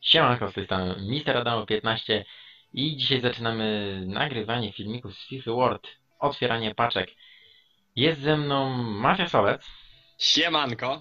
Siemanko, z tej strony Mister Adamo 15 i dzisiaj zaczynamy nagrywanie filmików z FIFA World, otwieranie paczek. Jest ze mną Mafia Solec Siemanko.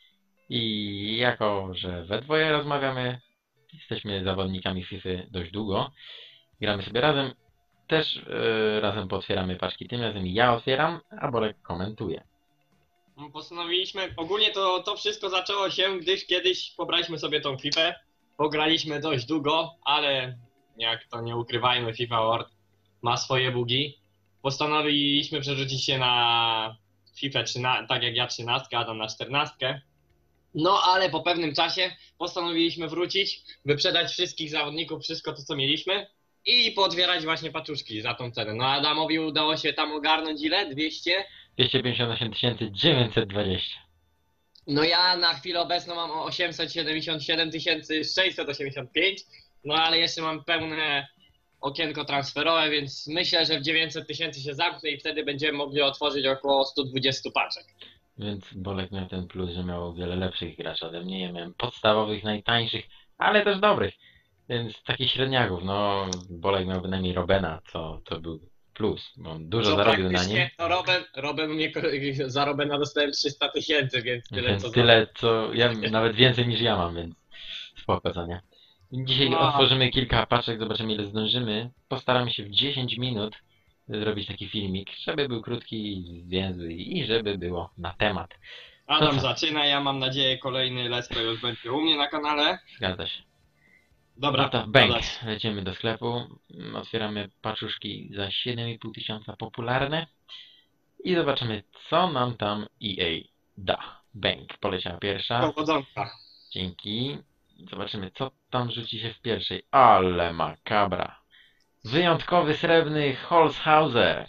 i jako, że we dwoje rozmawiamy, jesteśmy zawodnikami FIFA dość długo, gramy sobie razem, też razem pootwieramy paczki. Tym razem ja otwieram, a Bolek komentuje. Postanowiliśmy, ogólnie to wszystko zaczęło się, gdyż kiedyś pobraliśmy sobie tą FIFA, pograliśmy dość długo, ale jak to nie ukrywajmy, FIFA World ma swoje bugi. Postanowiliśmy przerzucić się na FIFA 13, tak jak ja 13, Adam na 14. No ale po pewnym czasie postanowiliśmy wrócić, wyprzedać wszystkich zawodników, wszystko to co mieliśmy i pootwierać właśnie paczuszki za tą cenę. No Adamowi udało się tam ogarnąć ile? 200? 258 920. No ja na chwilę obecną mam 877 685, no ale jeszcze mam pełne okienko transferowe, więc myślę, że w 900 tysięcy się zamknę i wtedy będziemy mogli otworzyć około 120 paczek. Więc Bolek miał ten plus, że miał o wiele lepszych graczy ode mnie. Ja miałem podstawowych, najtańszych, ale też dobrych. Więc takich średniaków, no Bolek miał bynajmniej Robena, co to był plus, bo on dużo Co zarobił na nim. praktycznie, no Robin mnie, za Robena dostałem 300 tysięcy, więc tyle Więc co tyle, co ja nawet więcej niż ja mam, więc spoko, co nie? Dzisiaj No. otworzymy kilka paczek, zobaczymy ile zdążymy. Postaramy się w 10 minut zrobić taki filmik, żeby był krótki, zwięzły i żeby było na temat. Adam co? zaczyna, ja mam nadzieję kolejny let's play już będzie u mnie na kanale. Zgadza się. Dobra, No to bank. dodać. Lecimy do sklepu. Otwieramy paczuszki za 7,5 tysiąca popularne. I zobaczymy, co nam tam EA da. Bank. Poleciała pierwsza. Powodzonka. Dzięki. Zobaczymy, co tam rzuci się w pierwszej. Ale makabra. Wyjątkowy srebrny Holzhauser.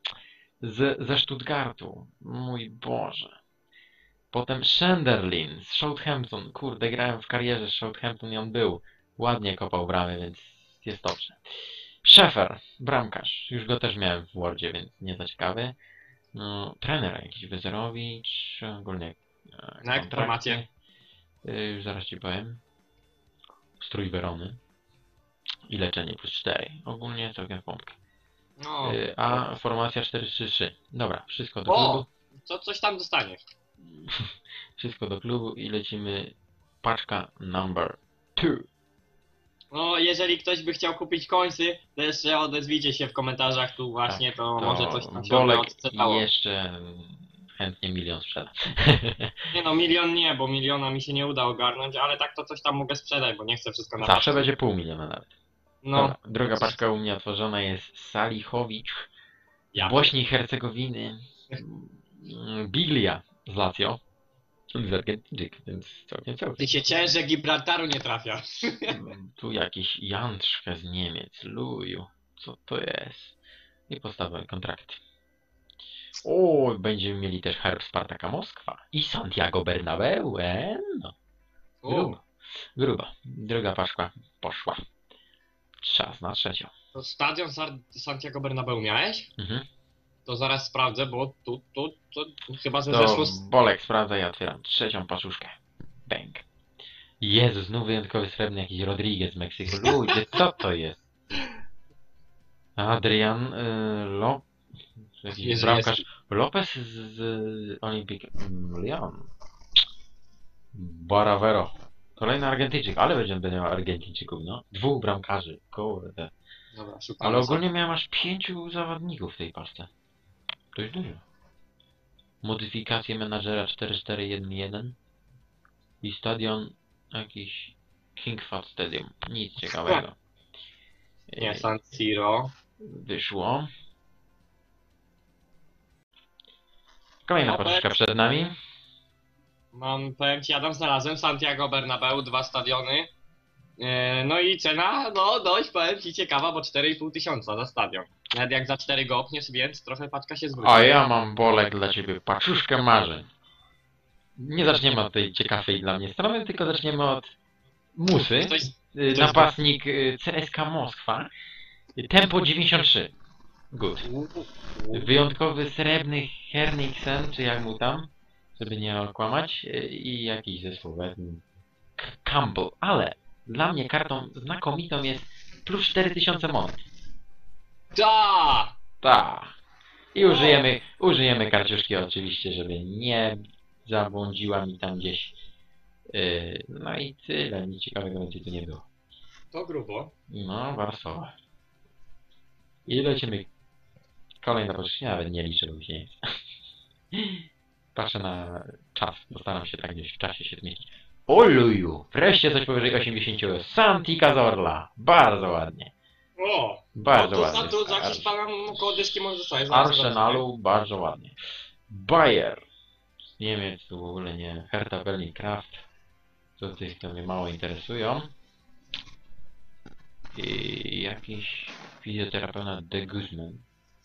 Ze Stuttgartu. Mój Boże. Potem Schenderlin z Southampton. Kurde, grałem w karierze z Southampton i on był. Ładnie kopał bramy, więc jest dobrze. Szefer, bramkarz. Już go też miałem w Wordzie, więc nie za ciekawy. No, trener jakiś Wyzerowicz, ogólnie Na jaką formację? Już zaraz ci powiem. Strój Werony. I leczenie plus 4. Ogólnie całkiem w pompkę. No. A formacja 4-3-3. Dobra, wszystko do klubu. O! Coś tam dostaniesz. Wszystko do klubu i lecimy. Paczka number 2. No, jeżeli ktoś by chciał kupić końcy, to jeszcze odezwijcie się w komentarzach tu właśnie, Tak, to może coś tam się Bolek odczytało. jeszcze chętnie milion sprzeda. Nie no, milion nie, bo miliona mi się nie uda ogarnąć, ale tak to coś tam mogę sprzedać, bo nie chcę wszystko na Zawsze paczkę. będzie pół miliona nawet. No, Dobra, druga paczka u mnie otworzona jest Salichowicz z ja. Bośni i Hercegowiny. Biglia z Lazio. Z Argentyńczyk, więc całkiem. Ty się ciężek Gibraltaru nie trafia. Tu jakiś Jantrzka z Niemiec. Luju. Co to jest? I podstawowy kontrakt. O, będziemy mieli też herb Spartaka Moskwa. I Santiago Bernabeu. No. Grubo. Grubo. Druga paczka poszła. Czas na trzecią. To stadion Santiago Bernabeu miałeś? Mhm. To zaraz sprawdzę, bo to chyba ze To zeszło... Bolek sprawdza, ja otwieram trzecią paszuszkę. Bang. Jezu, znów wyjątkowy srebrny jakiś Rodriguez z Meksyku. Ludzie, co to jest? Adrian jakiś Jezu, bramkarz Lopez z Olympique Lyon. Baravero. Kolejny Argentyńczyk, ale będzie miał Argentyńczyków, no. Dwóch bramkarzy, kurde. Dobra, szukamy. Ale ogólnie miałem aż 5 zawodników w tej paczce. Dość dużo. Modyfikacje menadżera 4-4-1-1 i stadion jakiś King Fahd Stadium. Nic ciekawego. Nie, San Siro. Wyszło. Kolejna paczka przed nami. Powiem ci, Adam, znalazłem Santiago Bernabeu, 2 stadiony. No i cena, no dość, powiem ci, ciekawa, bo 4,5 tysiąca za stadion. Nawet jak za 4 go opniesz, więc trochę paczka się zwróci. A ja mam, Bolek, dla ciebie paczuszkę marzeń. Nie zaczniemy od tej ciekawej dla mnie strony, tylko zaczniemy od Musy. Napastnik CSKA Moskwa. Tempo 93. Good. Wyjątkowy srebrny Herniksen, czy jak mu tam, żeby nie okłamać, i jakiś zespół Campbell, ale Dla mnie kartą znakomitą jest plus 4000 monet. Ta! Tak. I O! użyjemy karciuszki oczywiście, żeby nie zabłądziła mi tam gdzieś. No i tyle, nic ciekawego więcej tu nie było. To grubo. No, warstwowe. I lecimy kolejne poczcie, nawet nie liczę, bo mi się nie chce. Patrzę na czas, postaram się tak gdzieś w czasie się zmieścić. Oluju! Wreszcie coś powyżej 80. Santi Cazorla! Bardzo ładnie. O! Bardzo no to ładnie. za to za jakieś panem koło dyski może Z zostaje. Arsenalu bardzo ładnie. Bayer. Z Niemiec tu w ogóle nie. Hertha Berlin Kraft. To tych, to mnie mało interesują. I jakiś fizjoterapeuta de Guzman.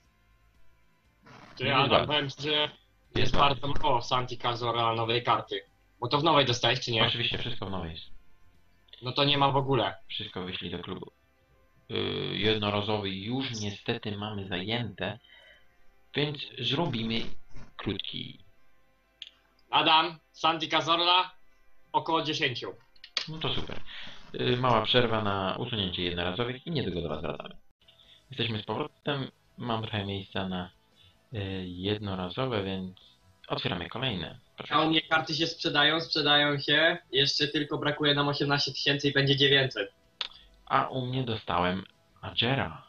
Ty, Nie Adam, bardzo. powiem ci, że Jest jest bardzo. bardzo mało Santi Cazorla nowej karty. Bo to w nowej dostałeś, czy nie? Oczywiście wszystko w nowej jest. No to nie ma w ogóle. Wszystko wyszli do klubu. Jednorazowy już niestety mamy zajęte. Więc zrobimy krótki. Adam, Santi Cazorla około 10. No to super. Mała przerwa na usunięcie jednorazowych i niedługo do Was wracamy. Jesteśmy z powrotem. Mam trochę miejsca na jednorazowe, więc otwieramy kolejne. Proszę. A u mnie karty się sprzedają się. Jeszcze tylko brakuje nam 18 000 i będzie 900. A u mnie dostałem Agera.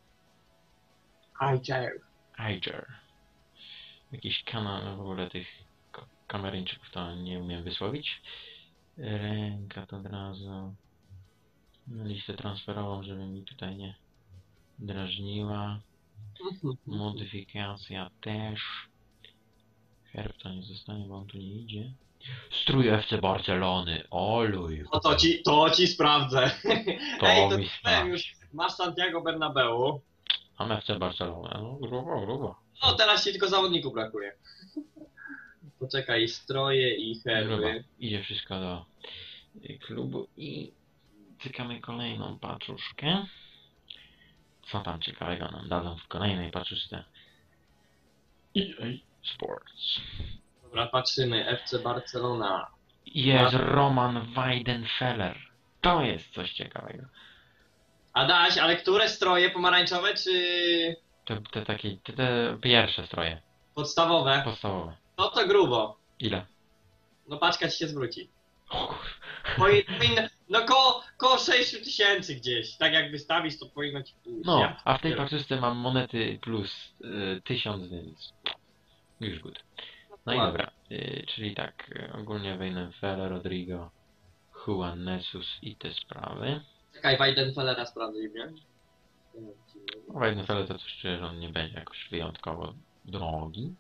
Ager. Jakiś kanał w ogóle tych kameryńczyków to nie umiem wysłowić. Ręka to od razu. Listę transferową, żeby mi tutaj nie drażniła. Modyfikacja też. Herb to nie zostanie, bo on tu nie idzie. Strój FC Barcelony. Oluj. No to ci sprawdzę. To Ej, to mi powiem już, masz Santiago Bernabeu. Mam FC Barcelona. No, grubo, grubo. No teraz ci tylko zawodników brakuje. Poczekaj, stroje i Grubo. herby. Idzie wszystko do klubu i cykamy kolejną paczuszkę. Co tam ciekawego nam dadzą w kolejnej paczuszce? EA Sports. Dobra, patrzymy. FC Barcelona. Jest Roman Weidenfeller. To jest coś ciekawego. Adaś, ale które stroje? Pomarańczowe czy Te pierwsze stroje. podstawowe? Podstawowe. No to grubo. Ile? No paczka ci się zwróci. O kur... No koło 6000 gdzieś. Tak jak wystawisz, to powinno ci pójść. No, Ja a w tej dopiero. paczuszce mam monety plus 1000, więc już good. No i Ładnie. dobra, czyli tak, ogólnie Weidenfeller, Rodrigo, Juan Nesus i te sprawy. Czekaj, Weidenfellera sprawdzimy. Weidenfeller to coś czuję, że on nie będzie jakoś wyjątkowo drogi.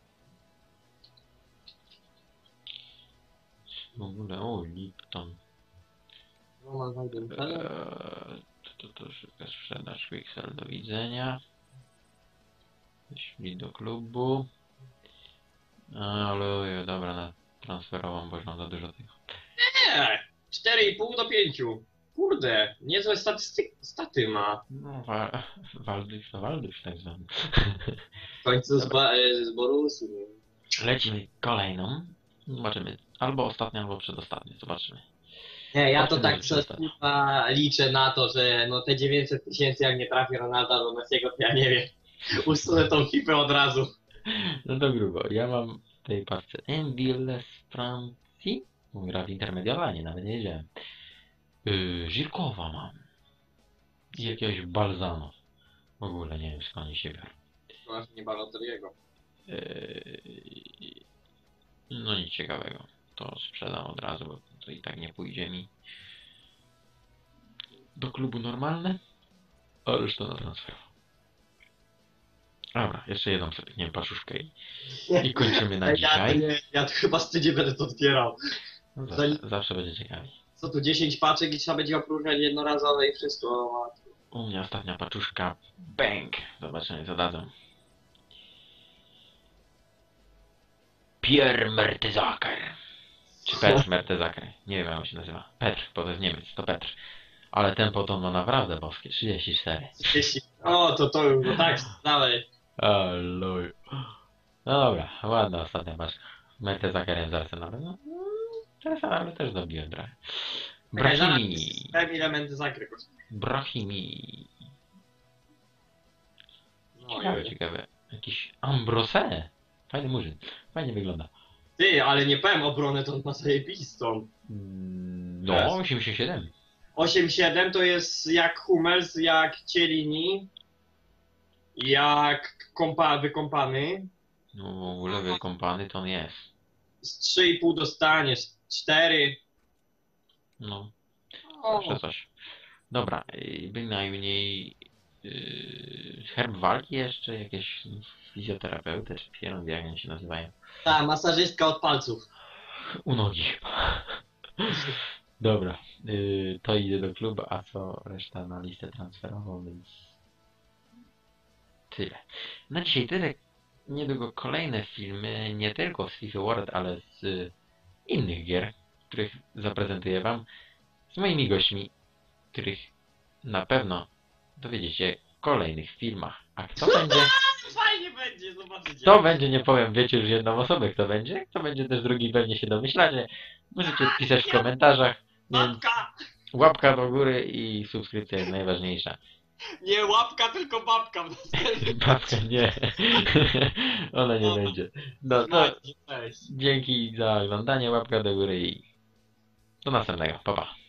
W ogóle, o, Lipton. Roman Weidenfeller. To szybka sprzedaż, Pixel, do widzenia. Szli do klubu. Ale dobra, na transferową, bo już mam za dużo tego. Nie! 4,5 do 5. Kurde, niezłe staty ma. No, Walduś tak zwany. W końcu z Borusu. Lecimy kolejną. Zobaczymy. Albo ostatnia, albo przedostatnia. Zobaczymy. Nie, ja to Zobaczymy, tak że przez przedostatnia. kurwa liczę na to, że no te 900 000 jak nie trafi Ronaldo do Messiego, to ja nie wiem. Usunę tą FIFA od razu. No to grubo. Ja mam w tej paczce Enville z Francji. Gra w Intermedialanie, nawet nie wiedziałem. Żirkowa mam. I jakiegoś Balzano. W ogóle nie wiem skąd oni się biorą. Masz nie Balotelliego. No nic ciekawego. To sprzedam od razu, bo to i tak nie pójdzie mi do klubu normalne. Ależ to na transfer. Dobra, jeszcze jedną sobie, nie wiem, paszuszkę i kończymy na dzisiaj. Ja to chyba wstydzie będę to otwierał. No, zawsze będzie ciekawi. Co tu 10 paczek i trzeba będzie opróżniać jednorazowe i wszystko. U mnie ostatnia paczuszka. Bang! Zobaczymy co dadzą. Pierre Mertesacker. Czy Petr Mertesacker? Nie wiem jak on się nazywa. Petr, bo to jest Niemiec, to Petr. Ale tempo to ma naprawdę boskie. 34. O, to już, no tak, dalej. Aloj. No dobra, ładna ostatnia paczka. Mertesackerem z Arsenalem. No, z Arsenalu też dobiłem trochę. Czekaj, zaraz Brahimi. system elementy zakryć. Brahimi. No, Ciekawe, ciekawe. Jakiś Ambrose. Fajny murzyn. Fajnie wygląda. Ty, ale nie powiem obronę, to on ma zajebistą. No, 87. 8-7 to jest jak Hummels, jak Cielini, jak wykąpany. No w ogóle wykąpany to on jest. Z 3,5 dostaniesz, 4. No, O, zawsze coś. Dobra, bynajmniej herb walki jeszcze, jakieś fizjoterapeutę, czy pieron, jak oni się nazywają. ta masażystka od palców. U nogi. Dobra, to idę do klubu, a co reszta na listę transferową, więc tyle. Na dzisiaj tyle. Niedługo kolejne filmy, nie tylko z FIFA World, ale z innych gier, których zaprezentuję wam, z moimi gośćmi, których na pewno dowiedziecie w kolejnych filmach. A kto będzie? Fajnie będzie, zobaczycie. Kto będzie, nie powiem, wiecie już jedną osobę, kto będzie. Kto będzie też drugi, pewnie się domyślacie. Możecie pisać w komentarzach, więc Babka! łapka do góry i subskrypcja jest najważniejsza. Nie łapka, tylko babka. Babka nie. Ona nie będzie. No to Cześć. dzięki za oglądanie, łapka do góry i do następnego. Pa, pa.